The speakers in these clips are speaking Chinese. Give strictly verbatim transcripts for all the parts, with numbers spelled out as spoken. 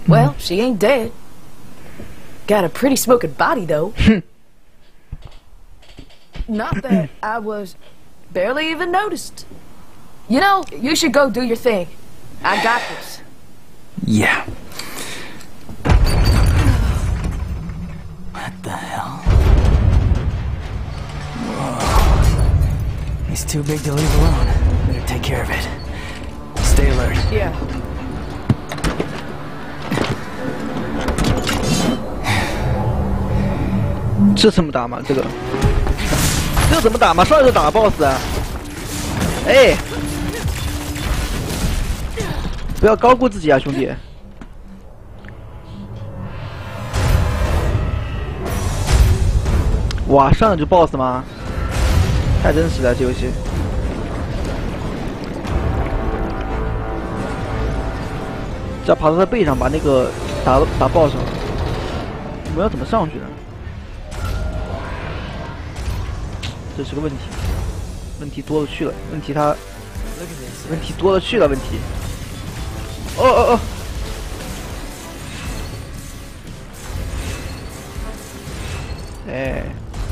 Well, she ain't dead. Got a pretty smoking body, though. Not that I was barely even noticed. You know, you should go do your thing. I got this. Yeah. What the hell? Whoa. He's too big to leave alone. Better take care of it. Stay alert. Yeah. 这怎么打吗？这个，这个怎么打吗？上来就打 boss 啊！哎，不要高估自己啊，兄弟！哇，上来就 boss 吗？太真实了，这游戏。只要爬到他背上，把那个打打 boss。我们要怎么上去呢？ 这是个问题，问题多了去了，问题它，问题多了去了，问题。哦哦哦！哎，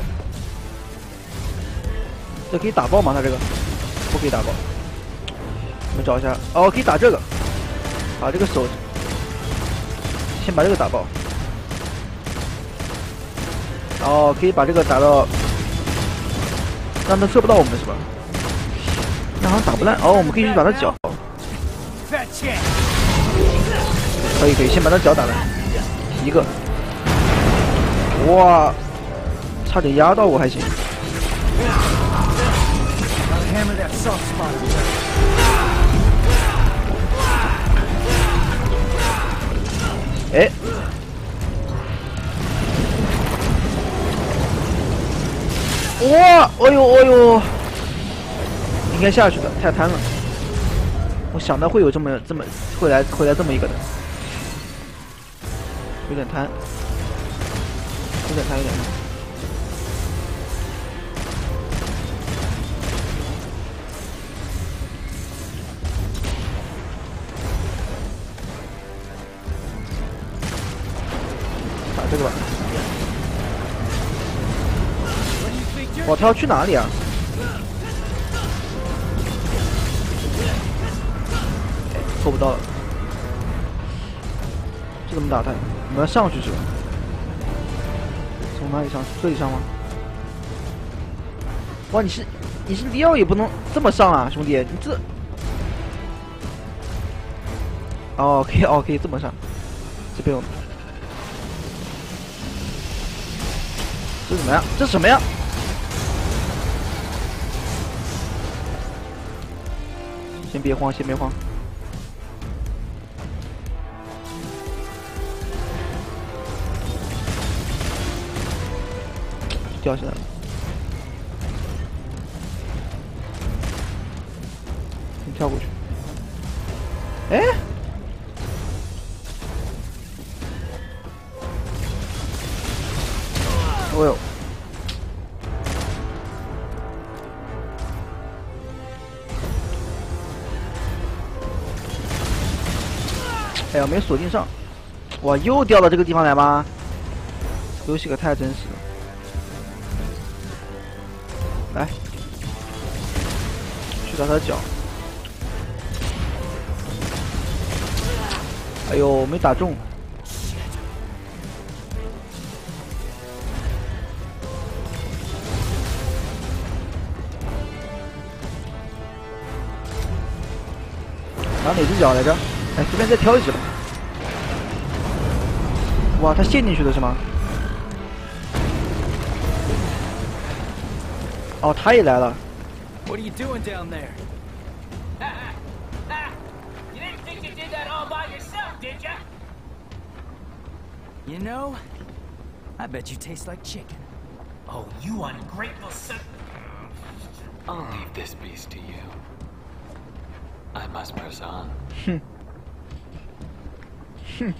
这可以打爆吗？它这个不可以打爆。我们找一下，哦，可以打这个，把这个手，先把这个打爆。哦，可以把这个打到。 让他射不到我们是吧？那好像打不烂哦，我们可以去把他脚。可以可以，先把他脚打烂，一个。哇，差点压到我还行。哎。 哇！哎呦哎呦，应该下去的，太贪了。我想到会有这么这么会来会来这么一个的，有点贪，有点贪，有点贪。打这个吧。 哇，他要去哪里啊？哎，够不到了。这怎么打他？我们要上去是吧？从哪里上？这里上吗？哇，你是你是利奥也不能这么上啊，兄弟，你这……哦，可以哦，可以这么上。这边我……这什么呀？这什么呀？ 先别慌，先别慌。掉下来了。先跳过去。哎！哦呦！ 哎呀，没锁定上！哇，又掉到这个地方来吗？游戏可太真实了！来，去打他的脚。哎呦，没打中。打哪只脚来着？ 哎，这边再挑一只吧。哇，他陷进去的是吗？哦，他也来了。 What are you doing down there? You didn't think you did that all by yourself, did ya? You know, I bet you taste like chicken. Oh, you ungrateful son. I'll leave this beast to you. I must press on. Hmm. Hmm.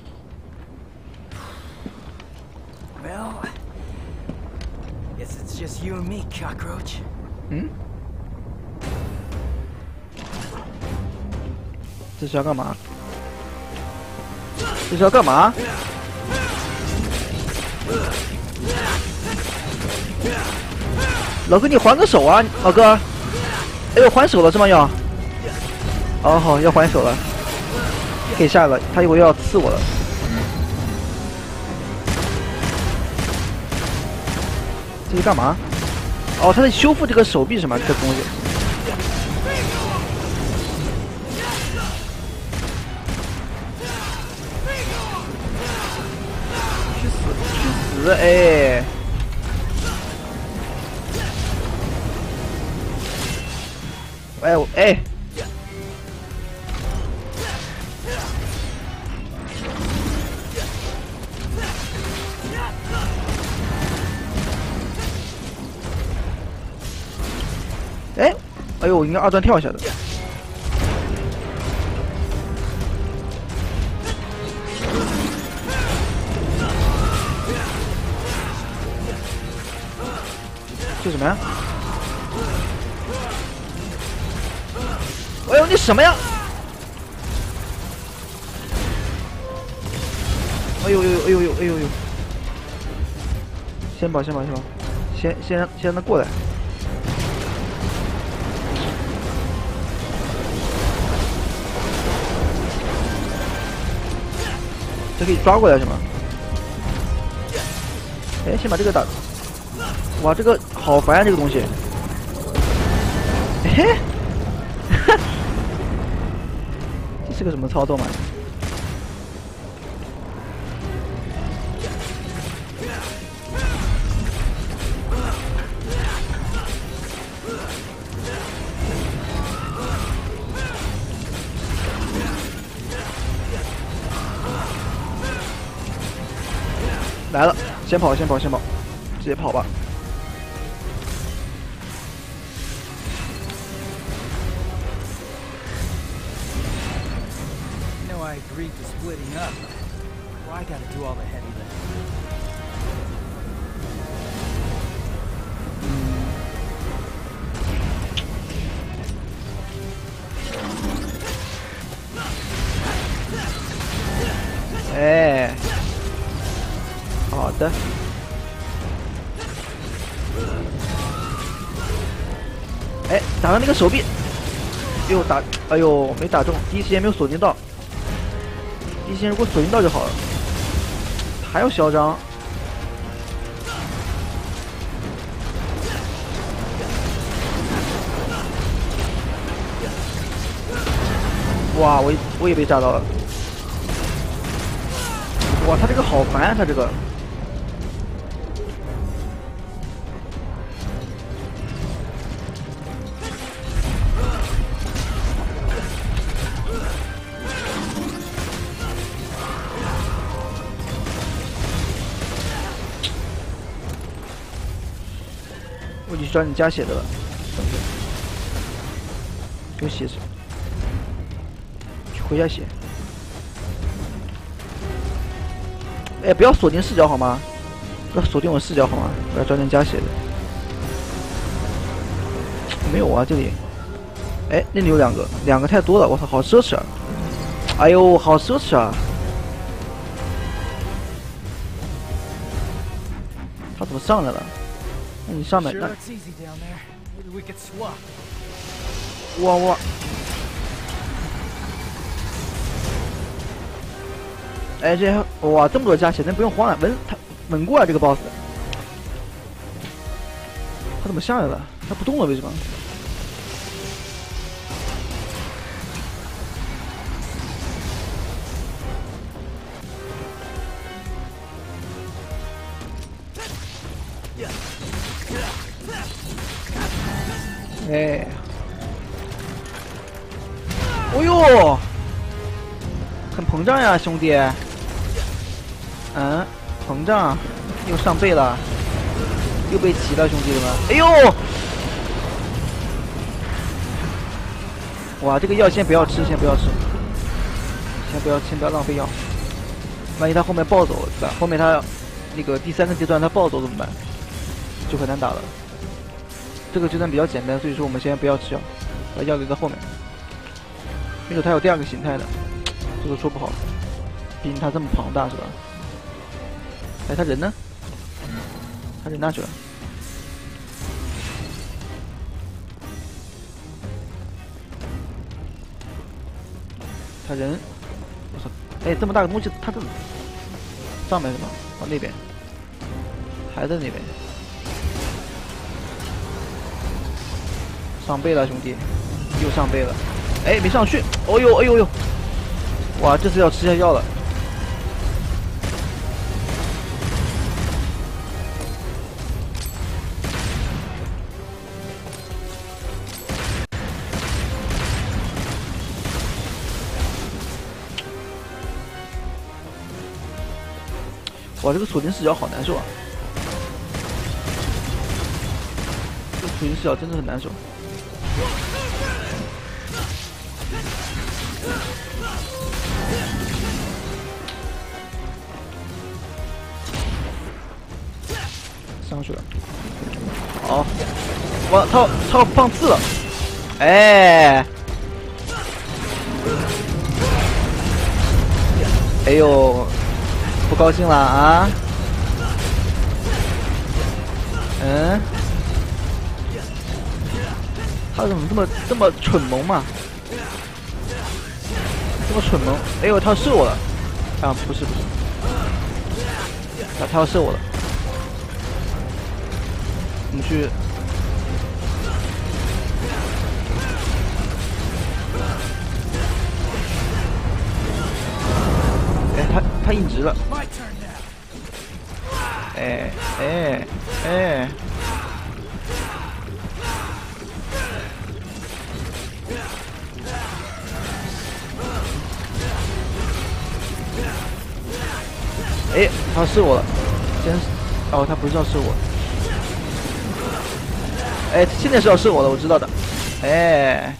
Well, guess it's just you and me, cockroach. Hmm? 这是要干嘛？ 这是要干嘛？老哥，你还个手啊，老哥！哎呦，还手了是吗？要？哦，好，要还手了，可以下了。他一会儿要刺我了。这是干嘛？哦，他在修复这个手臂什么这个东西。去死！去死！哎！哎我哎！哎，哎呦，应该二段跳一下的。这什么呀？哎呦，你什么呀？哎呦呦呦哎呦呦哎呦呦！先跑先跑先跑，先先让先让他过来。这可以抓过来是吗？哎，先把这个打。哇，这个好烦啊，这个东西。嘿，这是个什么操作嘛？来了，先跑，先跑，先跑，直接跑吧。 I agreed to splitting up. Why I gotta do all the heavy lifting? 哎，好的。哎，打到那个手臂，哎呦打，哎呦没打中，第一时间没有锁定到。第一时间如果锁定到就好了。还要嚣张。哇，我我也被炸到了。哇，他这个好烦啊，他这个。我就找你加血的了，有血是，去回下血。哎，不要锁定视角好吗？不要锁定我视角好吗？我要找点加血的。没有啊，这里。哎，那里有两个，两个太多了，我操，好奢侈啊！哎呦，好奢侈啊！他怎么上来了？那你上面那。哇哇！哎，这哇这么多加血，那不用慌了，稳他稳过啊这个 boss。他怎么下来了？他不动了，为什么？哎，哦呦，很膨胀呀，兄弟。嗯，膨胀，又上背了，又被骑了，兄弟们。哎呦！哇，这个药先不要吃，先不要吃，先不要，先不要浪费药。万一他后面暴走对吧？后面他那个第三个阶段他暴走怎么办？就很难打了。这个阶段比较简单，所以说我们先不要吃药，把药留在后面。没准他有第二个形态的，这个说不好。 毕竟他这么庞大是吧？哎，他人呢？他人哪去了？他人，我操！哎，这么大个东西，他这上面是吧？哦，那边，还在那边。上背了，兄弟，又上背了。哎，没上去。哦呦，哎呦呦！哇，这次要吃下药了。哇，这个锁定视角好难受啊！这个锁定视角真的很难受。上去了。好，我操，操放刺了！哎，哎呦！不高兴了啊？嗯？他怎么这么这么蠢萌嘛？这么蠢萌？哎呦，他要射我了！啊，不是不是，他他要射我了。我们去。哎，他他硬直了。哎哎哎！哎，他要射我了，真是！哦，他不是要射我。哎，现在是要射我了，我知道的。哎。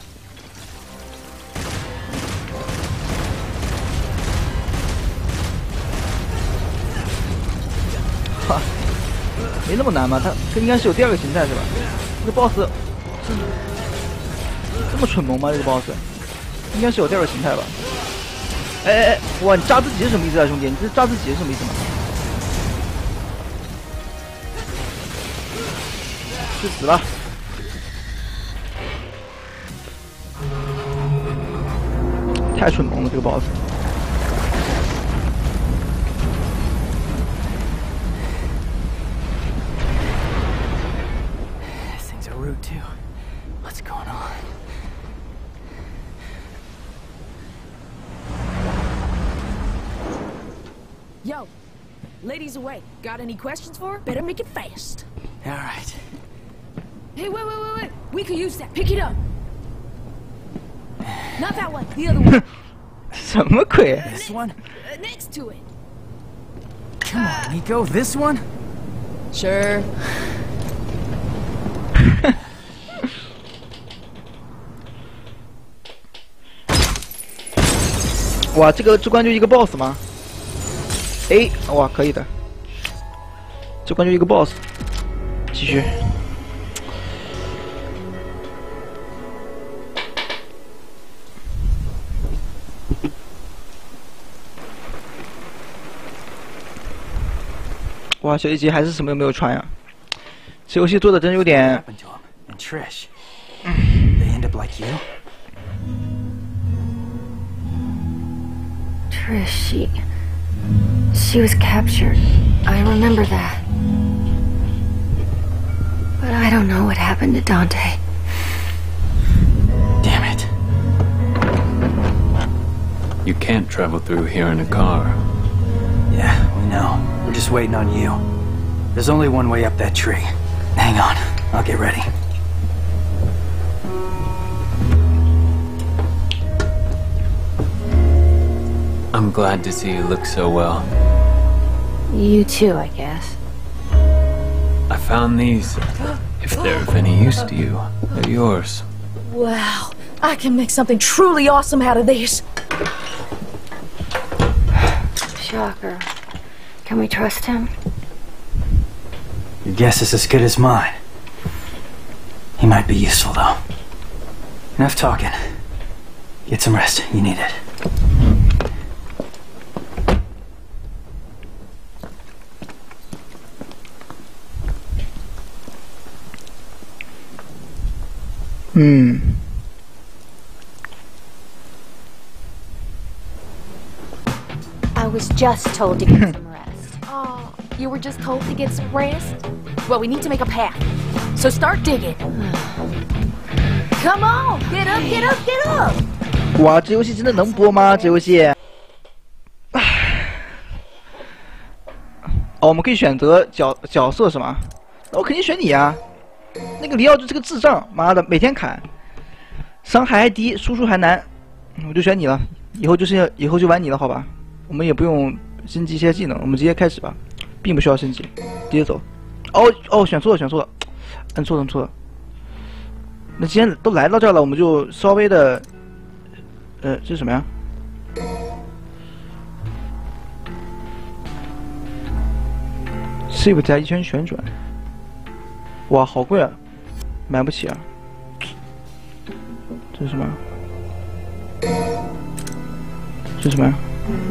哈，没那么难嘛，他这应该是有第二个形态是吧？这个 boss 是这么蠢萌吗？这个 boss 应该是有第二个形态吧？哎哎哎，哇，你炸自己是什么意思啊，兄弟？你这炸自己是什么意思嘛？是死了。太蠢萌了，这个 boss。 Things are rude too. What's going on? Yo, lady's away. Got any questions for her? Better make it fast. All right. Hey, wait, wait, wait, wait. We could use that. Pick it up. Not that one. The other one. 什么鬼 This one? Uh, next to it. Come on, Nico. This one? Sure. 哇，这个这关就一个 boss 吗？哎，哇，可以的。这关就一个 boss， 继续。哇，小一集还是什么都没有穿呀！这游戏做的真有点。 What happened to him? And Trish? They end up like you? Trish, she... She was captured. I remember that. But I don't know what happened to Dante. Damn it. You can't travel through here in a car. Yeah, we know. We're just waiting on you. There's only one way up that tree. Hang on. I'll get ready. I'm glad to see you look so well. You too, I guess. I found these. If they're of any use to you, they're yours. Wow, I can make something truly awesome out of these. Shocker. Can we trust him? Your guess is as good as mine. He might be useful, though. Enough talking. Get some rest. You need it. 嗯。 I was just told to get some rest. Oh, you were just told to get some rest? Well, we need to make a path. So start digging. Come on, get up, get up, get up! 哇，这游戏真的能播吗？这游戏？哦，我们可以选择角角色是吗？那我肯定选你啊！那个里奥就是个智障，妈的，每天砍，伤害还低，输出还难，我就选你了。以后就是以后就玩你了，好吧？我们也不用升级一些技能，我们直接开始吧，并不需要升级，直接走。哦哦，选错了，选错了，摁错了，摁错了。那既然都来到这儿了，我们就稍微的，呃，这是什么呀？ Shift 加一圈旋转，哇，好贵啊，买不起啊！这是什么？这是什么呀？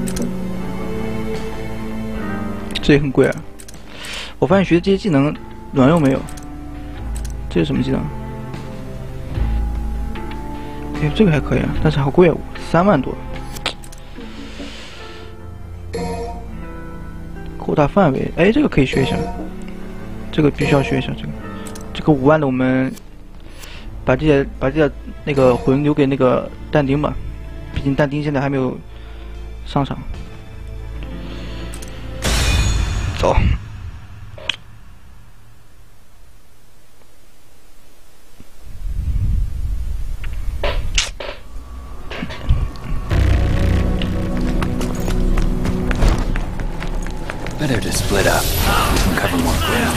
这也很贵啊！我发现学的这些技能卵用没有？这是什么技能？哎，这个还可以啊，但是好贵啊，三万多。 扩大范围，哎，这个可以学一下，这个必须要学一下。这个，这个五万的我们把这些把这些那个魂留给那个但丁吧，毕竟但丁现在还没有上场。走。 Better to split up. We can cover more ground.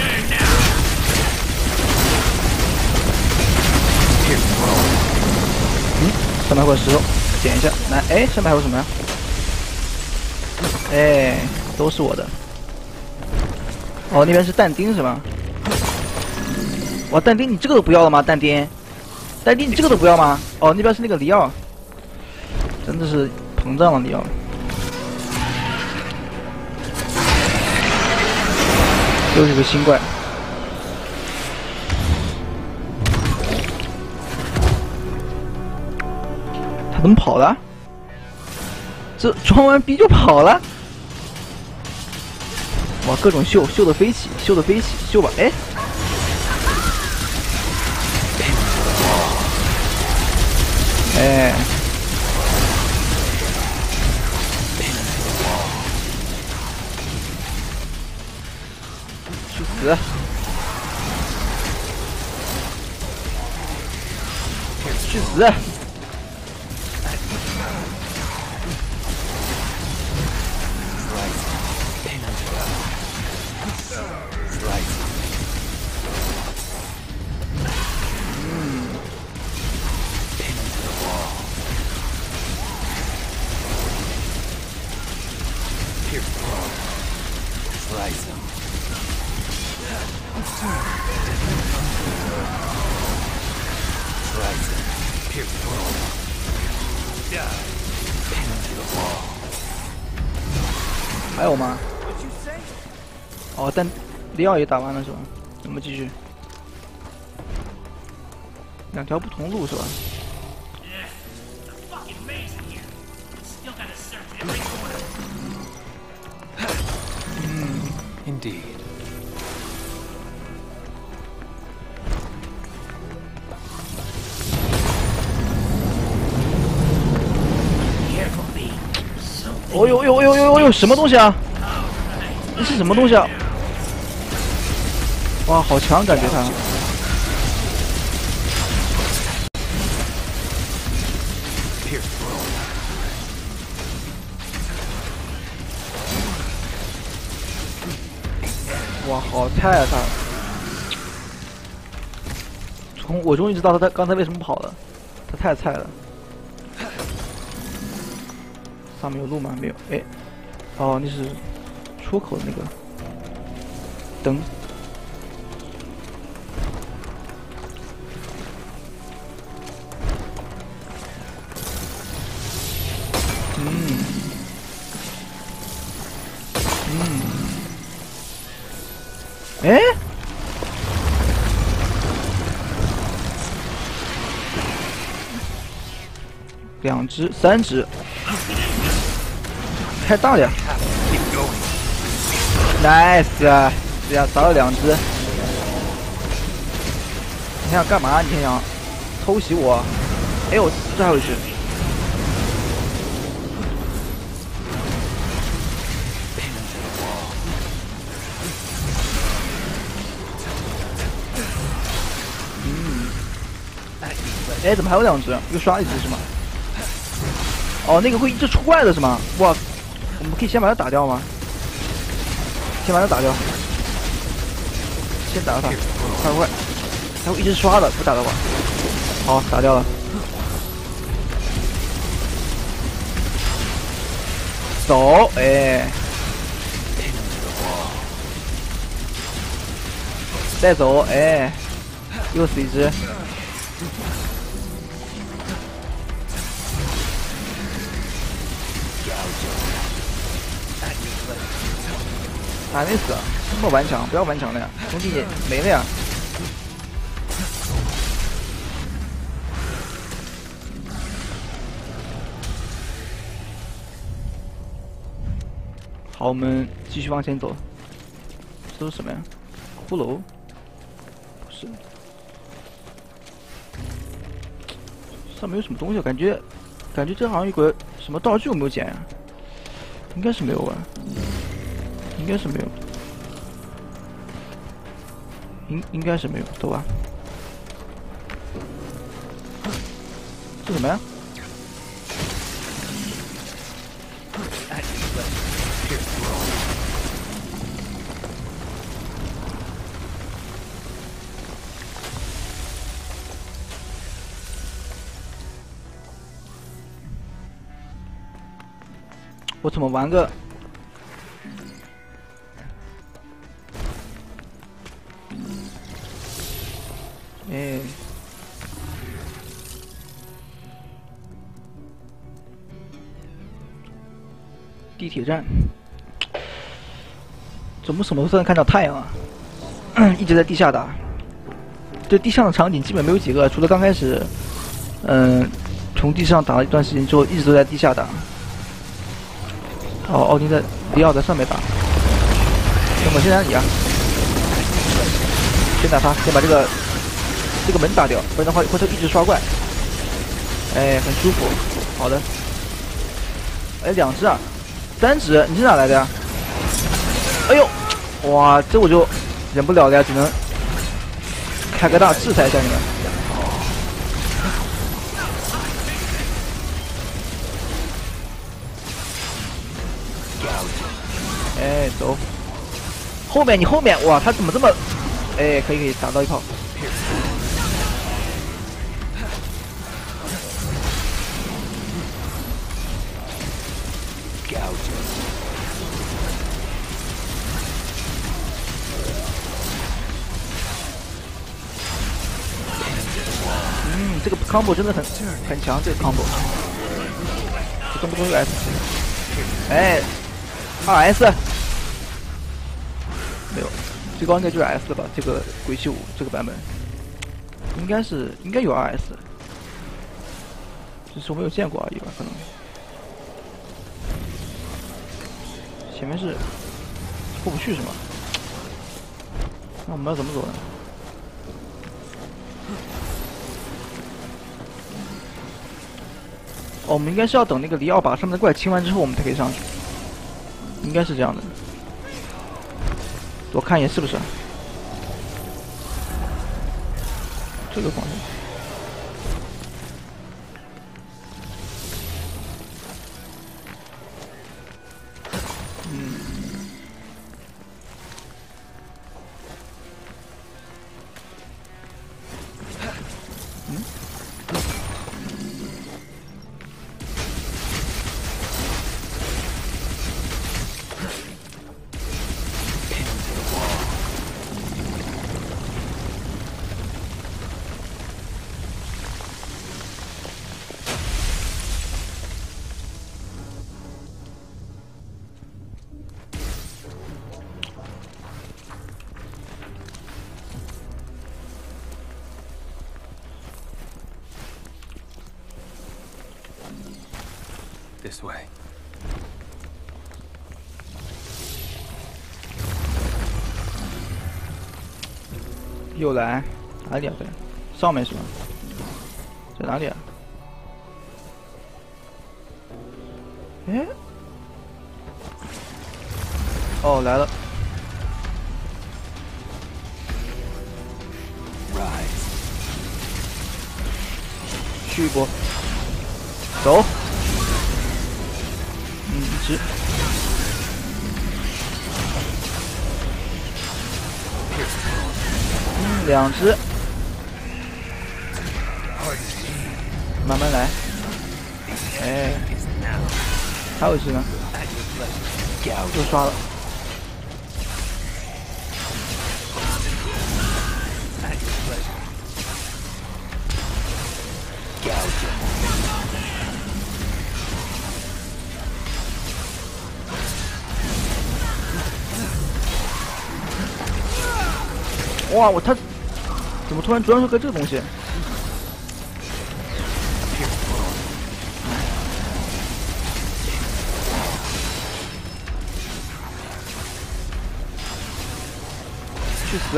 Here, roll. 嗯，上面还有石头，捡一下。来，哎，上面还有什么呀？哎，都是我的。哦，那边是但丁是吧？哇，但丁，你这个都不要了吗？但丁，但丁，你这个都不要吗？哦，那边是那个里奥，真的是膨胀了里奥。 又是个新怪，他怎么跑了？这装完逼就跑了？哇，各种秀，秀的飞起，秀的飞起，秀吧！哎，哎，去死！去死！还有吗？哦，但里奥也打完了是吧？我们继续，两条不同路是吧？ Indeed. Careful, B. 哦呦呦呦呦呦！什么东西啊？这是什么东西啊？哇，好强，感觉他。哇，好菜啊他！从我终于知道他他刚才为什么跑了，他太菜了。上面有路吗？没有。哎，哦，那是出口的那个灯。嗯。嗯。哎。 两只，三只，太大了呀 ！Nice 啊，这样砸了两只。你想干嘛？你想想偷袭我？哎呦，这还有一只。 哎，怎么还有两只？又刷一只是吗？哦，那个会一直出怪的是吗？哇，我们可以先把它打掉吗？先把它打掉，先打掉它，快快快！它会一直刷的，不打的话，好，打掉了。走，哎，再走，哎，又死一只。 还没死，这么顽强，不要顽强了呀，兄弟没了呀。好，我们继续往前走。这都是什么呀？骷髅？不是。上面有什么东西？感觉，感觉这好像有个什么道具，有没有捡呀？应该是没有吧。 应该是没有，应应该是没有，走吧。这什么呀？我怎么玩个？ 哎，地铁站，怎么什么时候才能看到太阳啊？一直在地下打，这地上的场景基本没有几个，除了刚开始，嗯、呃，从地上打了一段时间之后，一直都在地下打。哦，奥丁在里奥在上面打，那么先打你啊，先打他，先把这个。 这个门打掉，不然的话回头一直刷怪。哎，很舒服。好的。哎，两只啊，三只，你是哪来的呀？哎呦，哇，这我就忍不了了呀，只能开个大制裁一下你们。哎，走。后面你后面，哇，他怎么这么……哎，可以可以，打到一炮。 嗯，这个 combo 真的很很强，这个 combo。这动不动就 S， 哎 ，二 S， 没有，最高应该就是 S 了吧？这个鬼泣五这个版本，应该是应该有 二 S， 只是我没有见过而已吧，可能。前面是过不去是吗？那我们要怎么走呢？ 哦，我们应该是要等那个里奥把上面的怪清完之后，我们才可以上去。应该是这样的。我看一眼是不是？这个方向。嗯。嗯。 this way. 又来哪里啊？对，上面是吧？在哪里啊？哎，哦，来了。 去一波，走，嗯，一只，嗯，两只，慢慢来，哎，还有一只呢，又刷了，哇，我他怎么突然钻出个这个东西？去死！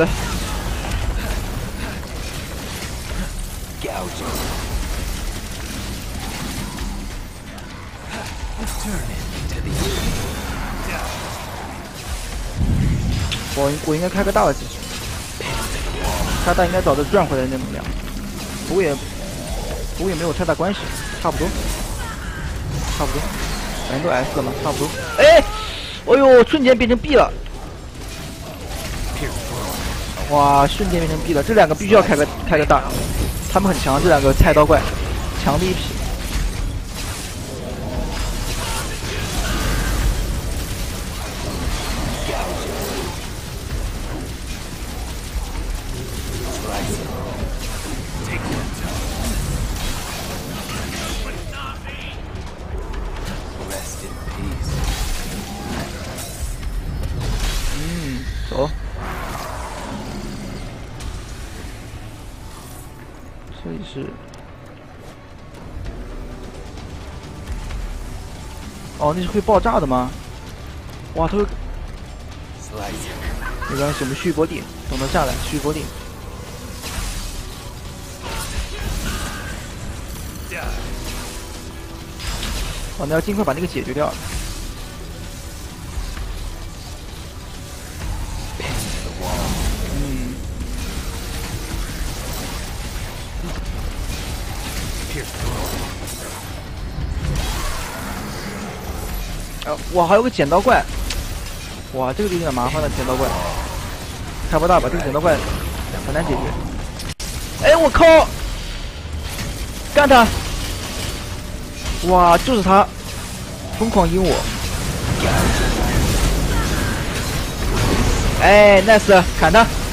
我我应该开个大的技术。 他大应该早就赚回来那能量，不过也不过也没有太大关系，差不多，差不多，反正都 S 了嘛，差不多。哎，哎呦，瞬间变成 B 了，哇，瞬间变成 B 了，这两个必须要开个开个大，他们很强，这两个菜刀怪，强的一批。 走，这里是，哦，那是会爆炸的吗？哇，它会，没关系，我们续波地，等它下来续波地。哦，那要尽快把那个解决掉。 啊，哇，还有个剪刀怪，哇，这个就有点麻烦了，剪刀怪，开不大吧？这个剪刀怪很难解决。哎，我靠，干他！哇，就是他，疯狂阴我。哎 ，nice， 砍他！